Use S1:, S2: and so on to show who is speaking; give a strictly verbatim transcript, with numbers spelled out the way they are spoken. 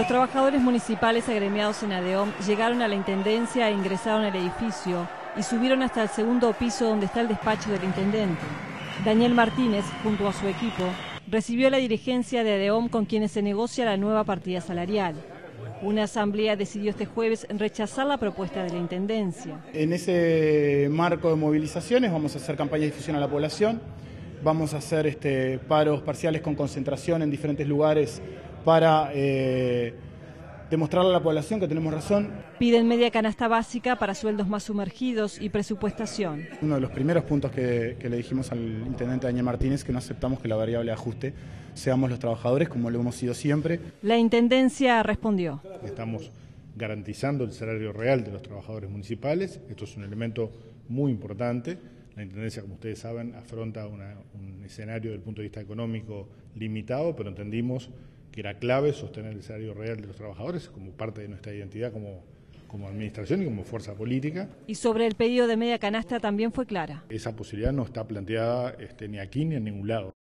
S1: Los trabajadores municipales agremiados en ADEOM llegaron a la Intendencia e ingresaron al edificio y subieron hasta el segundo piso donde está el despacho del intendente. Daniel Martínez, junto a su equipo, recibió la dirigencia de ADEOM con quienes se negocia la nueva partida salarial. Una asamblea decidió este jueves rechazar la propuesta de la Intendencia.
S2: En ese marco de movilizaciones vamos a hacer campaña de difusión a la población, vamos a hacer este, paros parciales con concentración en diferentes lugares para eh, demostrarle a la población que tenemos razón.
S1: Piden media canasta básica para sueldos más sumergidos y presupuestación.
S2: Uno de los primeros puntos que, que le dijimos al intendente Daniel Martínez, que no aceptamos que la variable de ajuste seamos los trabajadores, como lo hemos sido siempre.
S1: La Intendencia respondió.
S3: Estamos garantizando el salario real de los trabajadores municipales. Esto es un elemento muy importante. La Intendencia, como ustedes saben, afronta una, un escenario desde el punto de vista económico limitado, pero entendimos que era clave sostener el salario real de los trabajadores como parte de nuestra identidad como, como administración y como fuerza política.
S1: Y sobre el pedido de media canasta también fue clara.
S3: Esa posibilidad no está planteada este, ni aquí ni en ningún lado.